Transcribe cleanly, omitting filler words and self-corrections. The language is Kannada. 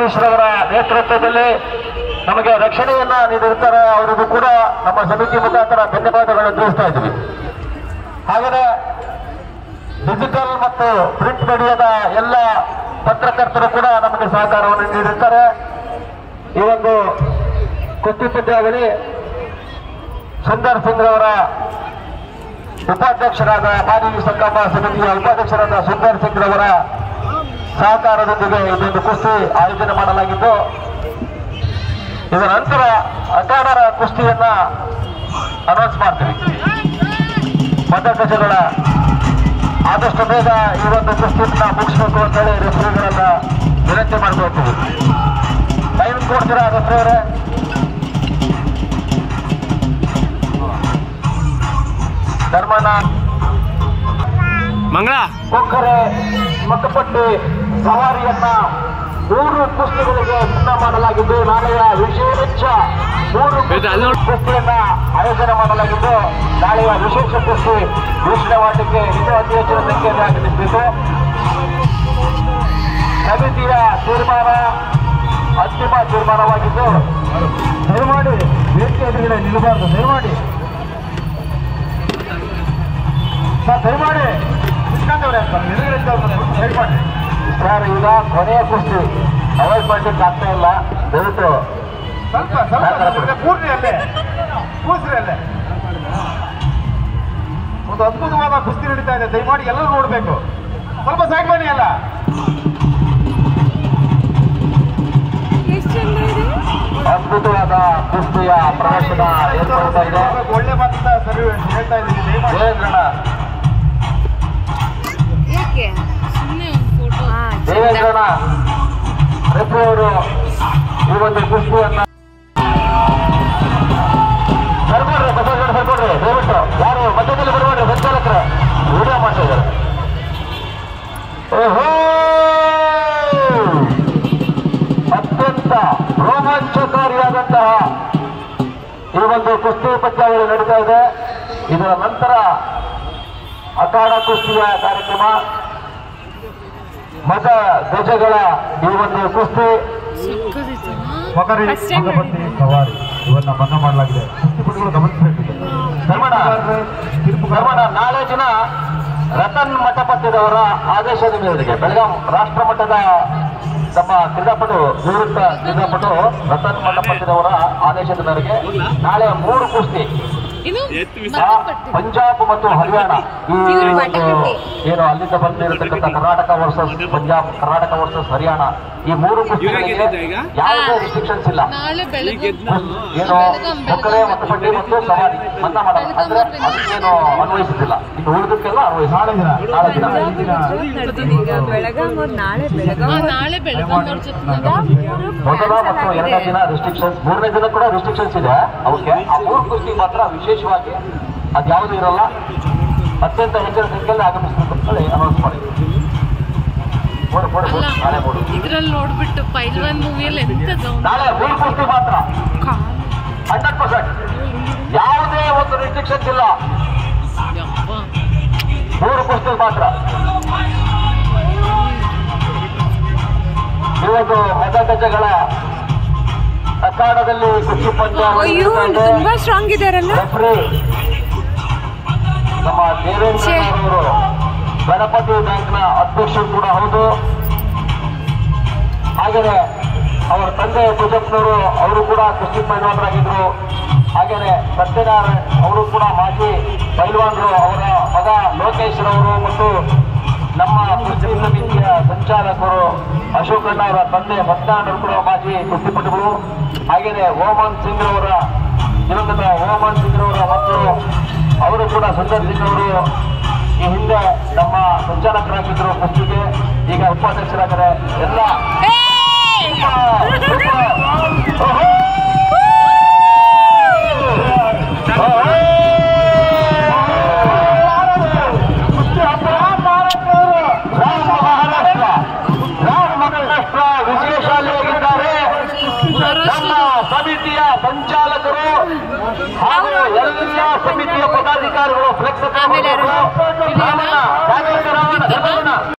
ಜಗದೀಶ್ ರವರ ನೇತೃತ್ವದಲ್ಲಿ ನಮಗೆ ರಕ್ಷಣೆಯನ್ನ ನೀಡಿರುತ್ತಾರೆ. ಅವರಿಗೂ ಕೂಡ ನಮ್ಮ ಸಮಿತಿ ಮುಖಾಂತರ ಧನ್ಯವಾದಗಳನ್ನು ತಿಳಿಸ್ತಾ ಇದ್ದೀವಿ. ಹಾಗೆಯೇ ಡಿಜಿಟಲ್ ಮತ್ತು ಪ್ರಿಂಟ್ ಮೀಡಿಯಾದ ಎಲ್ಲ ಪತ್ರಕರ್ತರು ಕೂಡ ನಮಗೆ ಸಹಕಾರವನ್ನು ನೀಡಿರುತ್ತಾರೆ. ಈ ಒಂದು ಕುಸ್ತಿ ಪಂದ್ಯಾವಳಿ ಸುಂದರ್ ಸಿಂಗ್ ರವರ ಉಪಾಧ್ಯಕ್ಷರಾದ ಮಾನವಿ ಸಂಗಮ ಸಮಿತಿಯ ಉಪಾಧ್ಯಕ್ಷರಾದ ಸುಂದರ್ ಸಿಂಗ್ ರವರ ಸಹಕಾರದೊಂದಿಗೆ ಇದೊಂದು ಕುಸ್ತಿ ಆಯೋಜನೆ ಮಾಡಲಾಗಿದ್ದು, ಇದರ ನಂತರ ಅಖಾಡರ ಕುಸ್ತಿಯನ್ನ ಅನೌನ್ಸ್ ಮಾಡ್ತೀವಿ. ಮತಗಜಗಳ ಆದಷ್ಟು ಬೇಗ ಈ ಒಂದು ಕುಸ್ತಿಯನ್ನ ಮುಗಿಸಬೇಕು ಅಂತ ಹೇಳಿ ರೆಫ್ರಿಗಳನ್ನ ವಿನಂತಿ ಮಾಡ್ಕೊಳ್ತೀವಿ. ಟೈಮ್ ಕೊಡ್ತೀರಾ ರೆಫ್ರಿ ಅವರೇ? ಧರ್ಮನ ಮಂಗಳ ಕೊಕ್ಕರೆ ಮಕ್ಕಪಟ್ಟಿ ಸವಾರಿಯನ್ನ 3 ಕುಸ್ತಿಗಳಿಗೆ ಮುಕ್ತ ಮಾಡಲಾಗಿದ್ದು, ನಾಳೆಯ ವಿಶೇಷ 3 ಕುಸ್ತಿಯನ್ನ ಆಯೋಜನೆ ಮಾಡಲಾಗಿದ್ದು, ನಾಳೆಯ ವಿಶೇಷ ಕುಸ್ತಿ ಘೋಷಣೆ ಮಾಡಲಿಕ್ಕೆ ಇನ್ನೂ ಅತಿ ಹೆಚ್ಚಿನ ಸಂಖ್ಯೆಯಲ್ಲಿ ಆಗಮಿಸಬೇಕು. ಸಮಿತಿಯ ತೀರ್ಮಾನ ಅಂತಿಮ ತೀರ್ಮಾನವಾಗಿದ್ದು, ದಯಮಾಡಿ ವೇದಿಕೆ ಎದುರುಗಡೆ ನಿಲ್ಲಬಾರದು. ದಯಮಾಡಿ ದಯಮಾಡಿ ಸರ್, ಈಗ ಕೊನೆಯ ಕುಸ್ತಿ ಅವಾಯ್ಡ್ ಮಾಡ್ಲಿಕ್ಕೆ ಆಗ್ತಾ ಇಲ್ಲ. ದಯವಿಟ್ಟು ಕೂರ್ರಿ ಅಲ್ಲೇ ಒಂದು ಅದ್ಭುತವಾದ ಕುಸ್ತಿ ನಡೀತಾ ಇದೆ. ದಯಮಾಡಿ ಎಲ್ಲರೂ ನೋಡ್ಬೇಕು. ಸ್ವಲ್ಪ ಸೈಡ್ ಬನ್ನಿ. ಅಲ್ಲ ಅದ್ಭುತವಾದ ಕುಸ್ತಿಯ ಪ್ರದರ್ಶನ ಏರ್ಪಡ್ತಾ ಇದೆ. ಒಳ್ಳೆ ಮಾತಿಂದ ಸರಿ ಹೇಳ್ತಾ ಇದ್ದೀನಿ. ದೇವೇಂದ್ರಣ್ಣ ರೆಫ್ರಿ ಅವರು ಈ ಒಂದು ಕುಸ್ತಿಯನ್ನ ಬರ್ಕೊಡ್ರಿ, ಬಸವಗೌಡ ಬರ್ಕೊಡ್ರಿ. ದಯವಿಟ್ಟು ಯಾರು ಮಧ್ಯದಲ್ಲಿ ಬರ್ಬೇಡ್ರಿ, ಸಂಚಾಲಕರ ವಿಡಿಯೋ ಮಾಡ್ತಾ ಇದ್ದಾರೆ. ಅತ್ಯಂತ ರೋಮಾಂಚಕಾರಿಯಾದಂತಹ ಈ ಒಂದು ಕುಸ್ತಿ ಪಂದ್ಯಾವಳಿ ನಡೀತಾ ಇದೆ. ಇದರ ನಂತರ ಅಖಾಡ ಕುಸ್ತಿಯ ಕಾರ್ಯಕ್ರಮ, ಮತ ಗಜಗಳ ಈ ಒಂದು ಕುಸ್ತಿ ಮಗಪಟ್ಟಿ ಸವಾರಿ ಇವನ್ನ ಮನ್ನಾ ಮಾಡಲಾಗಿದೆ. ಕುಸ್ತಿಪಟುಗಳು ಗಮನಿಸಬೇಕಿದೆ. ಧರ್ಮಣ ನಾಳೆ ದಿನ ರತನ್ ಮಠಪತಿರವರ ಆದೇಶದ ಮೇರೆಗೆ ಬೆಳಗಾಂ ರಾಷ್ಟ್ರ ಮಟ್ಟದ ನಮ್ಮ ಕ್ರೀಡಾಪಟು ನಿವೃತ್ತ ಕ್ರೀಡಾಪಟು ರತನ್ ಮಠಪತಿರವರ ಆದೇಶದ ಮೇರೆಗೆ ನಾಳೆ 3 ಕುಸ್ತಿ ಪಂಜಾಬ್ ಮತ್ತು ಹರಿಯಾಣ ಈ ಏನು ಅಲ್ಲಿಂದ ಬಂದಿರತಕ್ಕಂಥ ಕರ್ನಾಟಕ ವರ್ಸಸ್ ಪಂಜಾಬ್, ಕರ್ನಾಟಕ ವರ್ಸಸ್ ಹರಿಯಾಣ ಈ 3 ಕುಸ್ತಿಗಳಿಗೆ ಯಾವುದೇ ರಿಸ್ಟ್ರಿಕ್ಷನ್ಸ್ ಇಲ್ಲ. ಏನು ಕೊಕ್ಕರೆ ಮತಪಟ್ಟಿ ಮತ್ತು ಸವಾರಿ ಮನ್ನಾ ಮಾಡಲ್ಲ, ಅಂದ್ರೆ ಅದಕ್ಕೇನು ಅನ್ವಯಿಸುತ್ತಿಲ್ಲ. ಇನ್ನು ಉಳಿದಕ್ಕೆಲ್ಲ ಅನ್ವಯಿಸ. ಮೊದಲ ಮತ್ತು 2ನೇ ದಿನ ರಿಸ್ಟ್ರಿಕ್ಷನ್ಸ್, 3ನೇ ದಿನ ಕೂಡ ರಿಸ್ಟ್ರಿಕ್ಷನ್ಸ್ ಇದೆ ಅವಕ್ಕೆ. ಆ 3 ಕುಸ್ತಿ ಮಾತ್ರ ವಿಶೇಷವಾಗಿ ಅದ್ಯಾವುದೂ ಇರಲ್ಲ. ಅತ್ಯಂತ ಹೆಚ್ಚಿನ ಸಂಖ್ಯೆಯಲ್ಲಿ ಆಗಮಿಸಬೇಕು ಅಂತ ಹೇಳಿ ಅನೌನ್ಸ್ ಮಾಡಿ. ಇದ್ರಲ್ಲಿ ನೋಡ್ಬಿಟ್ಟು ಪೈಲ್ವಾನ್ ಮೂವಿಯಲ್ಲಿ ನಾಳೆ 3 ಕುಸ್ತಿ ಮಾತ್ರ 100%, ಯಾವುದೇ ಒಂದು ರಿಸ್ಟ್ರಿಕ್ಷನ್ಸ್ ಇಲ್ಲ. 3 ಕುಸ್ತಿ ಮಾತ್ರ. ಇವತ್ತು ಮತಗಜಗಳ ಅಖಾಡದಲ್ಲಿ ಕುಸ್ತಿ ಪಂದ್ಯಾವಳಿ ತುಂಬಾ ಸ್ಟ್ರಾಂಗ್ ಇದಾರಲ್ಲ. ರೆಫ್ರಿ ನಮ್ಮ ದೇವೇಂದ್ರ ಅವರು ಗಣಪತಿ ಬ್ಯಾಂಕ್ನ ಅಧ್ಯಕ್ಷರು ಕೂಡ ಹೌದು. ಹಾಗೆಯೇ ಅವರ ತಂದೆ ಭುಜಪ್ಪನವರು ಅವರು ಕೂಡ ಕುಸ್ತಿ ಪೈಲ್ವಾನರಾಗಿದ್ರು. ಹಾಗೆಯೇ ಸತ್ಯನಾರಾಯಣ್ ಅವರು ಕೂಡ ಮಾಜಿ ಪೈಲ್ವಾನರು. ಅವರ ಮಗ ಲೋಕೇಶ್ ರವರು ಮತ್ತು ನಮ್ಮ ಕುಸ್ತಿ ಸಮಿತಿಯ ಸಂಚಾಲಕರು ಅಶೋಕಣ್ಣ ಅವರ ತಂದೆ ಮತ್ನಾಡರು ಕೂಡ ಮಾಜಿ ಕುಸ್ತಿಪಟುಗಳು. ಹಾಗೆಯೇ ಓಮನ್ ಸಿಂಗ್ ರವರ ದಿವಂಗತ ಓಮನ್ ಸಿಂಗ್ ರವರ ಮಕ್ಕಳು ಅವರು ಕೂಡ ಸುಂದರ್ ಸಿಂಗ್ ಅವರು ಈ ಹಿಂದೆ ನಮ್ಮ ಸಂಚಾಲಕರಾಗಿದ್ದರು ಕುಸ್ತಿಗೆ, ಈಗ ಉಪಾಧ್ಯಕ್ಷರಾದರೆ. ಎಲ್ಲ ಮಹಾರಾಷ್ಟ್ರ ವಿಜಯಶಾಲಿಯಾಗಿದ್ದಾರೆ. ನಮ್ಮ ಸಮಿತಿಯ ಸಂಚಾಲಕರು ಹಾಗೂ ಎಲ್ಲ ಸಮಿತಿಯ ಪದಾಧಿಕಾರಿಗಳು ಫ್ಲೆಕ್ಸ್